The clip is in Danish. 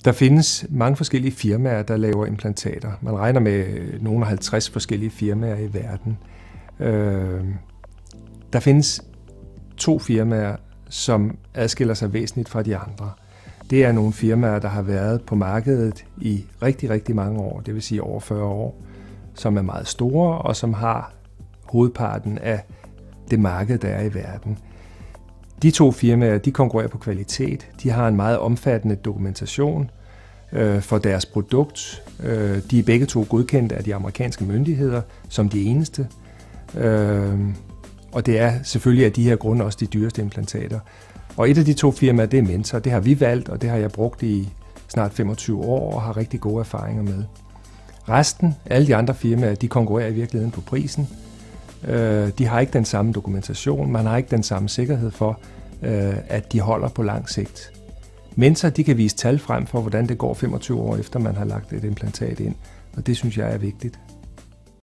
Der findes mange forskellige firmaer, der laver implantater. Man regner med nogle 50 forskellige firmaer i verden. Der findes 2 firmaer, som adskiller sig væsentligt fra de andre. Det er nogle firmaer, der har været på markedet i rigtig, rigtig mange år, det vil sige over 40 år, som er meget store og som har hovedparten af det marked, der er i verden. De 2 firmaer, de konkurrerer på kvalitet. De har en meget omfattende dokumentation for deres produkt. De er begge 2 godkendt af de amerikanske myndigheder som de eneste. Og det er selvfølgelig af de her grunde også de dyreste implantater. Og et af de 2 firmaer, det er Mentor. Det har vi valgt, og det har jeg brugt i snart 25 år og har rigtig gode erfaringer med. Resten, alle de andre firmaer, de konkurrerer i virkeligheden på prisen. De har ikke den samme dokumentation, man har ikke den samme sikkerhed for, at de holder på lang sigt. Mentor, de kan vise tal frem for, hvordan det går 25 år efter, man har lagt et implantat ind, og det synes jeg er vigtigt.